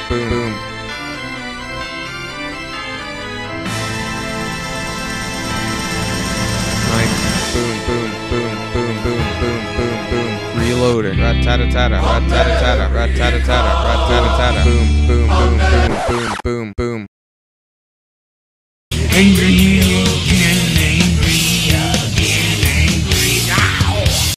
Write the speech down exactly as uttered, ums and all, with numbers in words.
boom, boom. Like, boom, boom, boom, boom, boom, boom, boom, boom. Reloading. Rat-tata-tata, rat-tata-tata, rat-tata-tata, rat-tata-tata. Boom, boom, boom, boom, boom, boom, boom. Angry